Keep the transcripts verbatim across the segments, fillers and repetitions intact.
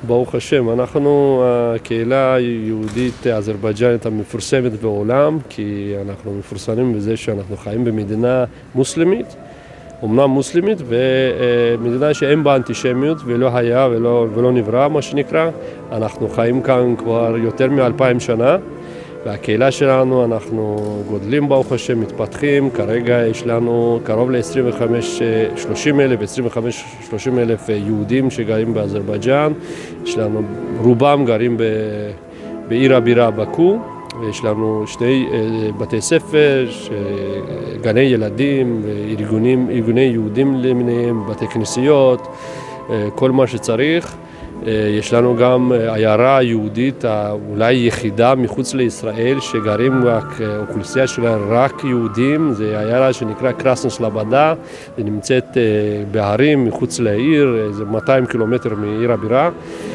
ברוך השם, אנחנו הקהילה היהודית אזרבייג'נית המפורסמת בעולם, כי אנחנו מפורסמים בזה שאנחנו חיים במדינה מוסלמית, אומנם מוסלמית, ומדינה שאין בה אנטישמיות ולא היה ולא, ולא נברא, מה שנקרא. אנחנו חיים כאן כבר יותר מאלפיים שנה, והקהילה שלנו, אנחנו גודלים ברוך השם, מתפתחים. כרגע יש לנו קרוב ל-עשרים וחמש שלושים אלף, עשרים וחמש שלושים אלף יהודים שגרים באזרבייג'ן. יש לנו, רובם גרים ב, בעיר הבירה בקו, ויש לנו שני בתי ספר, גני ילדים, ארגונים, ארגוני יהודים למיניהם, בתי כנסיות, כל מה שצריך. יש לנו גם עיירה יהודית, אולי יחידה מחוץ לישראל, שגרים רק, אוכלוסייה שלה רק יהודים. זה עיירה שנקרא קרסן סלבדה, היא נמצאת בהרים מחוץ לעיר, זה מאתיים קילומטר מעיר הבירה,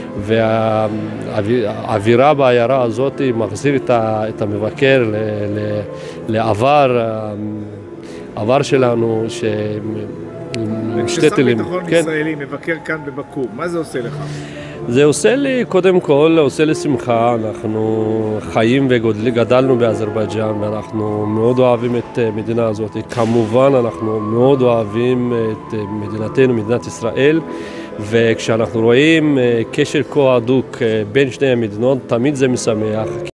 והאווירה בעיירה הזאת מחזיר את המבקר לעבר, העבר שלנו, ש... כששר ביטחון ישראלי מבקר כאן בבקו, מה זה עושה לך? זה עושה לי, קודם כל, עושה לי שמחה. אנחנו חיים וגדלנו באזרבייג'ן, ואנחנו מאוד אוהבים את המדינה הזאת. כמובן, אנחנו מאוד אוהבים את מדינתנו, מדינת ישראל, וכשאנחנו רואים קשר כה הדוק בין שני המדינות, תמיד זה משמח.